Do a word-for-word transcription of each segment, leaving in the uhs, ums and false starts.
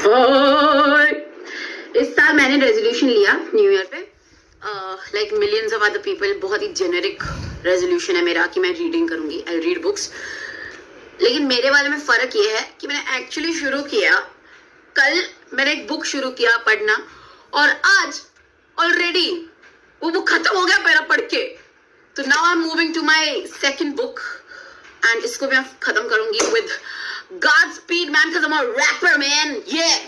इस साल मैंने रेजोल्यूशन लिया न्यू ईयर पे, like millions of other people, बहुत ही जेनेरिक रेजोल्यूशन है मेरा कि मैं रीडिंग करूंगी, आई रीड बुक्स। लेकिन मेरे वाले में फर्क ये है कि मैंने एक्चुअली शुरू किया, कल मैंने एक बुक शुरू किया पढ़ना और आज ऑलरेडी वो बुक खत्म हो गया मेरा पढ़ के। तो now I am moving to my second book and इसको मैं खत्म करूंगी with Godspeed man, because I'm a rapper man, yeah.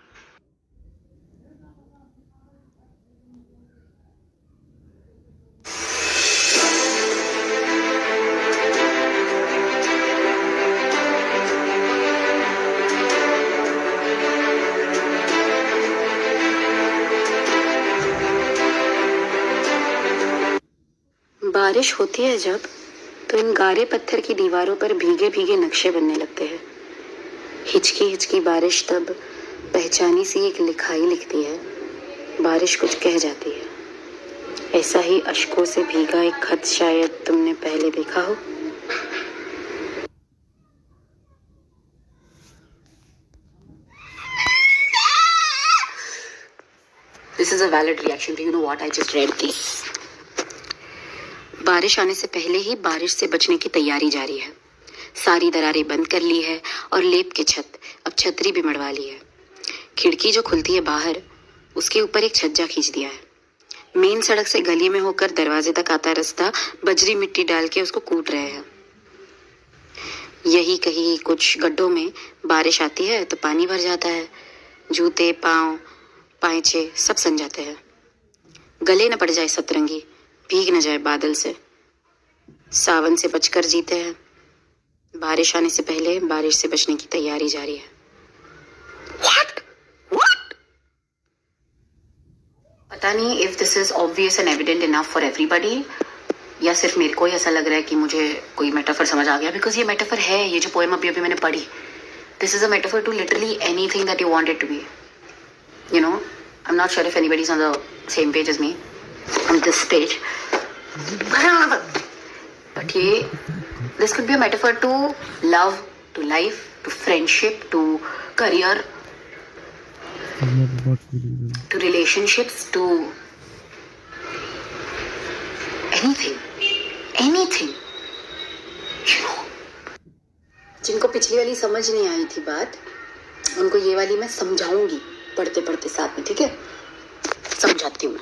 बारिश होती है जब, तो इन गारे पत्थर की दीवारों पर भीगे भीगे नक्शे बनने लगते हैं। हिचकी हिचकी बारिश तब पहचानी सी एक लिखाई लिखती है, बारिश कुछ कह जाती है। ऐसा ही अश्कों से भीगा एक खत शायद तुमने पहले देखा हो। This is a valid reaction to you know what I just read this. बारिश आने से पहले ही बारिश से बचने की तैयारी जारी है। सारी दरारें बंद कर ली है और लेप के छत, अब छतरी भी मड़वा ली है। खिड़की जो खुलती है बाहर, उसके ऊपर एक छज्जा खींच दिया है। मेन सड़क से गली में होकर दरवाजे तक आता रास्ता बजरी मिट्टी डाल के उसको कूट रहे हैं। यही कहीं कुछ गड्ढों में बारिश आती है तो पानी भर जाता है, जूते पाँव पाइचे सब सन जाते हैं। गले न पड़ जाए सतरंगी, भीग न जाए बादल से, सावन से बचकर जीते हैं। बारिश आने से पहले बारिश से बचने की तैयारी जारी है। What? What? पता नहीं if this is obvious and evident enough for everybody, या सिर्फ मेरे को ही ऐसा लग रहा है कि मुझे कोई मेटाफर समझ आ गया, बिकॉज ये मेटाफर है, ये जो पोएम अभी अभी मैंने पढ़ी, this is a metaphor to literally anything that you want it to be. You know, I'm not sure if anybody's on the same page as me on this page, but ये this could be a metaphor to love, to life, to friendship, to career, to relationships, to anything, anything, you know. जिनको पिछली वाली समझ नहीं आई थी बात, उनको ये वाली मैं समझाऊंगी पढ़ते पढ़ते साथ में, ठीक है? समझाती हूँ।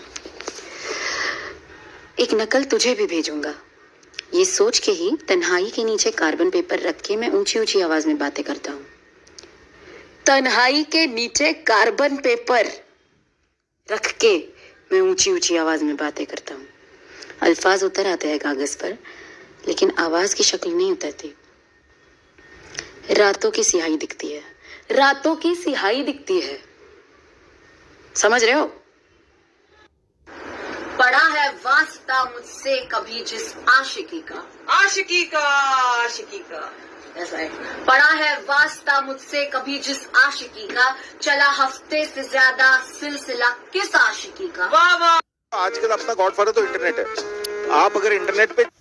एक नकल तुझे भी भेजूंगा, ये सोच के ही तन्हाई के नीचे कार्बन पेपर रख के मैं ऊंची ऊंची आवाज में बातें करता हूँ। तन्हाई के नीचे कार्बन पेपर रख के मैं ऊंची ऊंची आवाज में बातें करता हूँ। अल्फाज उतर आते हैं कागज पर, लेकिन आवाज की शक्ल नहीं उतरती। रातों की सिहाई दिखती है, रातों की सिहाई दिखती है, समझ रहे हो? पढ़ा है वास्ता मुझसे कभी जिस आशिकी का, आशिकी का आशिकी का ऐसा है। पढ़ा है वास्ता मुझसे कभी जिस आशिकी का, चला हफ्ते से ज्यादा सिलसिला किस आशिकी का। वाह वाह। आजकल अपना गॉडफादर तो इंटरनेट है। आप अगर इंटरनेट पे